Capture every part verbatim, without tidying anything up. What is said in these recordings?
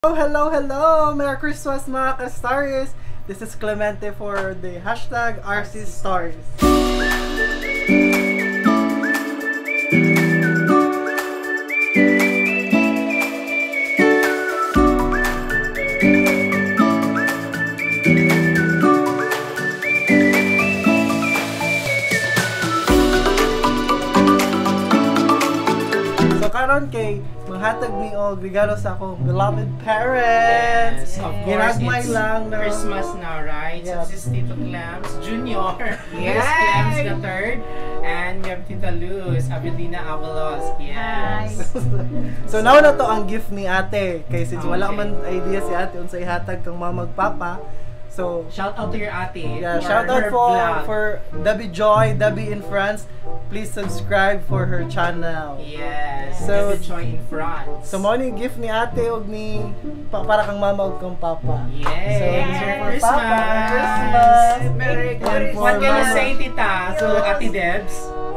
Oh, hello, hello! Merry Christmas mga ka-Stories! This is Clemente for the hashtag R C Stories. So karon kay manghatag mi og regalo sa akong beloved parents. Yes, of course, Ginagmay it's lang na Christmas now, right? Yeah. So this is Tito Clams Junior Yes. This is Clams the third, and we have Tita Luz, Avelina Avalos. Yes. So now na to ang gift ni ate. Kay since wala Okay. man idea si ate unsay hatag kang mama ug papa. So Shout out to your ate. yeah, for shout out her for vlog. for Debbie Joy, Debbie in France. Please subscribe for her channel. Yes. So- So Joy in France. So mo ni gift ni ate ug ni pa, para kang mama ug kang papa. Yes. So this is for Merry papa. Christmas. Christmas. Merry And Christmas. for What can you mama. say, Tita? So Ate Debs.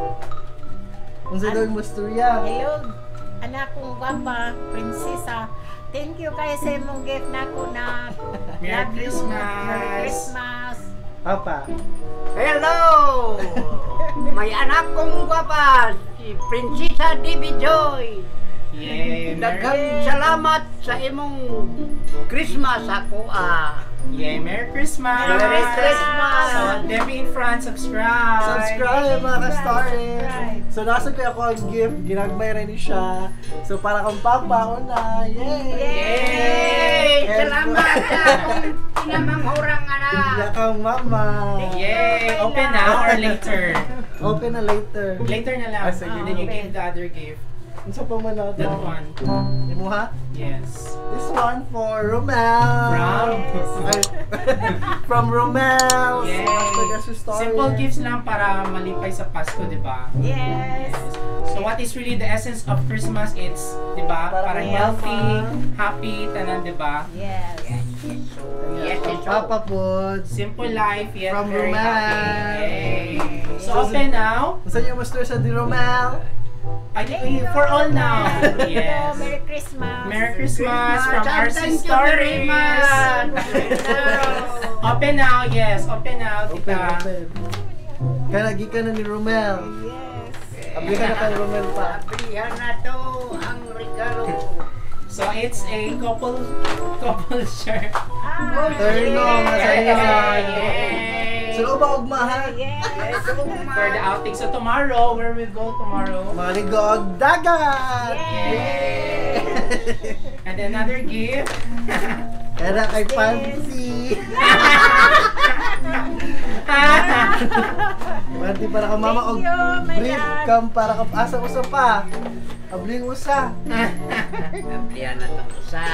Unsa daw mo storya? Hello, anak kong gwapa, prinsesa. Thank you kayo sa imong gift na ko na. Merry Love you. Christmas. Merry Christmas. Papa. Hello! May anak kong gwapa, si Prinsesa Debbie Joy. Yay. Merry, Daghang salamat sa imong Christmas ako ah. yay. Merry Christmas. Merry Christmas. So Debbie in France, subscribe. Subscribe mga ka-Stories. Subscribe. So nasa kaya ako ang gift, ginagmay rin ni siya. So para kang papa ako na. Yay! Yay! And- Salamat sa akong pinamangurang Iya anak. kang mama. Yay! Open now or later? Open na later. Later na lang. Ah, sige. And then you give the other gift. Unsa pa man na That one. Imo ha? Yes. This one for Romel. From? Ay, from Romel. Yay! Story. Simple gifts lang para malipay sa Pasko, di ba? Yes. So what is really the essence of Christmas? It's, di ba? Para Para kay healthy, Mama. happy, tanan, di ba? Yes. Yes, Ang it's papa po. Simple life, yet From very Romel. happy. Yay! So So, open now. Unsa niyo mo story sa di Romel? I think for all now. Yes. Hello, Merry Christmas. Merry Christmas from R C Thank you very Stories. much. Open now, yes. Open now, Open, tita. open. Kaya nagi ka na ni Romel. Yes. Abli ka na kay Romel pa. Abrihan na to ang regalo. So it's a couple couple shirt. Ah, Terno, sa inyo. Yay! So ba og mahal? Yes. For the outing. So tomorrow, where we go tomorrow? Maligo og dagat. Yay! And another gift. Kaya na kay Pansy. Panty para ka mama og Thank you, my brief love. kam para ka asa usa pa. Abling usa. Abrihan na to sa.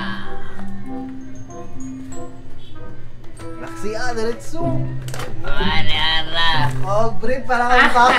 Laksi ah, diretso. Ara-ara. Og brief para kang papa.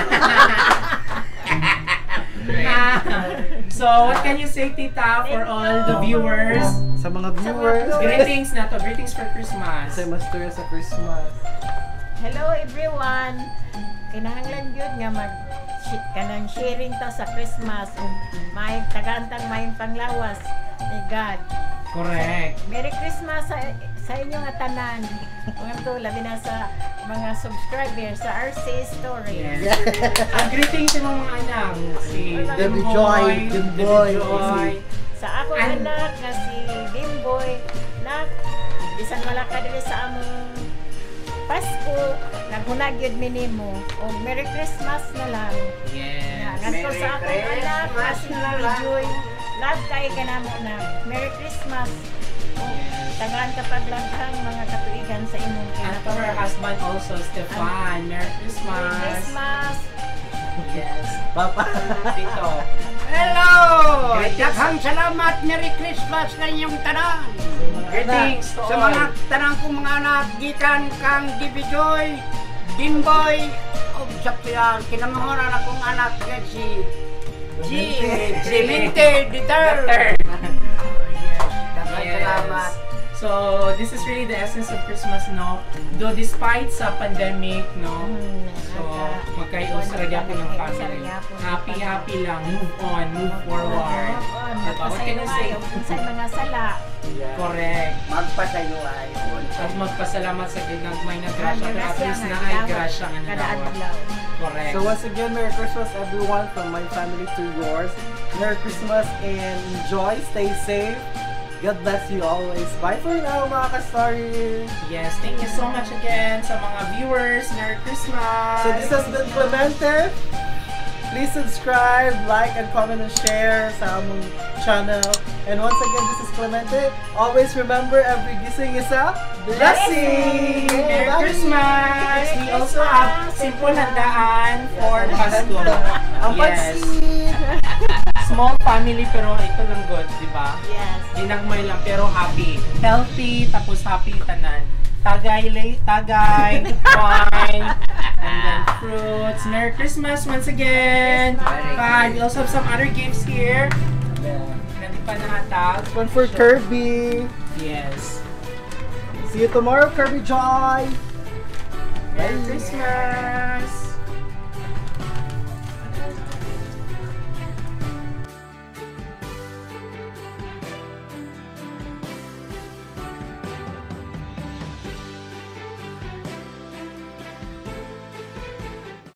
So what can you say, tita, for all the viewers? Sa mga viewers. Greetings na to. Greetings for Christmas. Sa master sa Christmas. Hello everyone. Kinahanglan gyud nga mag shi- kanang sharing ta sa Christmas ug may tagantang may panglawas ni God. Correct. Merry Christmas sa, sa inyo nga tanan. Mga to labi na sa mga subscribers sa R C Stories. Yes. Ang greetings sa mga anak. Si Debbie Dimboy, Joy, Dimboy. Debbie Joy. Sa akong An- anak nga si Dimboy na bisan wala ka diri sa among Pasko, naghunag yun minimo. O Merry Christmas na lang. Yes. Nga ko sa akong Merry anak, nga si Christmas na lang. Joy. Love kay ka na mo na. Merry Christmas. O, tagaan kapag langhang mga katuigan sa imong And to her husband also, Stefan. Merry Christmas. Merry Christmas. Yes. Papa. Tito. Hello! Greetings. Daghang salamat. Merry Christmas sa inyong tanan. Greetings to Sa all. mga tanang kong mga anak, gikan kang Debbie Joy, Dimboy, o sa kina- kinamahoran akong anak nga si si Clemente Dieter. Third. Daghang salamat. So, this is really the essence of Christmas, no? Though despite sa pandemic, no? Mm, So, naka- Kay usra gyapon ng family. Happy, happy lang. Move on, move forward. Move on. Diba? What can you say? Magpasaylo sa mga sala. Correct. Magpasayo ay. At magpasalamat sa ginagmay na grasya. Ang Pero at grasya least nga, na ay dawat grasya nga kada nadawa. adlaw. Correct. So once again, Merry Christmas everyone from my family to yours. Merry Christmas and enjoy, stay safe. God bless you always. Bye for now mga ka-story. Yes, thank you so much again sa mga viewers. Merry Christmas! So this has been Clemente. Please subscribe, like, and comment and share sa among channel. And once again, this is Clemente. Always remember, every gising is a blessing! Merry Bye! Christmas! Merry We also Christmas! have simple handaan for Pasko. Ang Yes. pansit! Small family pero ito lang good, di ba? Yes. Ginagmay lang pero happy. Healthy, tapos happy tanan. Tagay, lay, tagay, wine, and then fruits. Merry Christmas once again! Christmas. Bye! We also have some other gifts here. Hindi pa nahatag. One for Kirby. Yes. See you tomorrow, Kirby Joy! Merry Christmas!